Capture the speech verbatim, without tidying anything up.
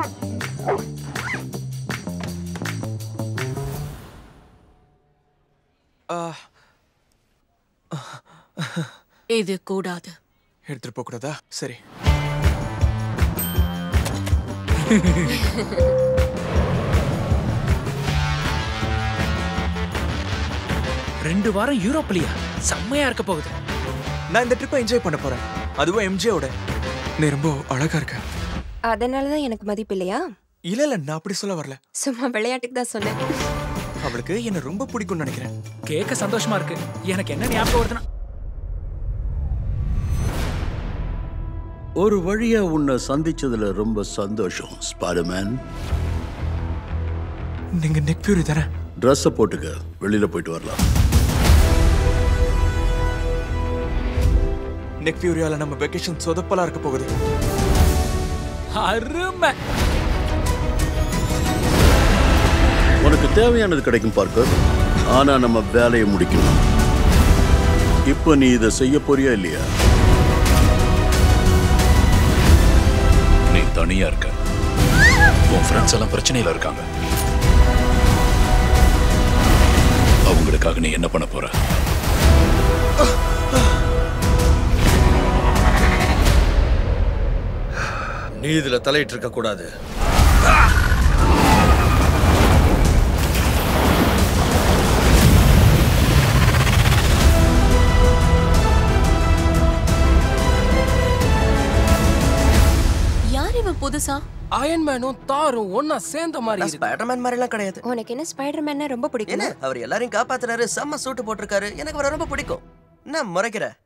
இது கூடாது. எடுத்துட்டு போக கூடாதா? சரி. ரெண்டு வாரம் யூரோப்லயா? செம்மையா இருக்க போகுது. நான் இந்த ட்ரிப்பை என்ஜாய் பண்ண போறேன். அதுவும் எம்ஜேயோட. நீ ரொம்ப அழகா இருக்க. அதனாலதான் எனக்கு மதிப்பு இல்லையா? இல்ல இல்ல, நான் அப்படி சொல்ல வரல. சும்மா விளையாட்டுக்கு தான் சொன்னேன். அவளுக்கு என்ன ரொம்ப பிடிக்கும்னு நினைக்கிறேன். கேட்க சந்தோஷமா இருக்கு. எனக்கு என்ன ஞாபகம் வருதுன்னா, ஒரு வழியா உன்னை சந்திச்சதுல ரொம்ப சந்தோஷம் ஸ்பைடர்மேன். நீங்க நெக் ஃபியூரி தானே? ட்ரெஸ்ஸை போட்டுக்க, வெளியில போயிட்டு வரலாம். நெக் ஃபியூரியால நம்ம வெக்கேஷன் சொதப்பலா இருக்க போகுது. அருமை. உனக்கு தேவையானது கிடைக்கும் பார்க்கர். ஆனா நம்ம வேலையை முடிக்கணும். இப்ப நீ இதை செய்ய போறியா இல்லையா? நீ தனியா இருக்க. உன் ஃப்ரெண்ட்ஸ் எல்லாம் பிரச்சனையில இருக்காங்க. அவங்களுக்காக நீ என்ன பண்ண போற? நீ இதுல தலையிட்டு இருக்க கூடாது. யார் இவன் புதுசா? அயன்மேனும் தாரும் ஒன்னா சேர்ந்த மாதிரி. ஸ்பைடர்மேன் மாதிரி எல்லாம் கிடையாது. உனக்கு என்ன ஸ்பைடர்மேன்னா ரொம்ப பிடிக்கும்? அவர் எல்லாரையும் காப்பாத்துறாரு, செம்ம சூட்டு போட்டிருக்காரு. எனக்கு அவரை ரொம்ப பிடிக்கும். என்ன முறைக்கிற?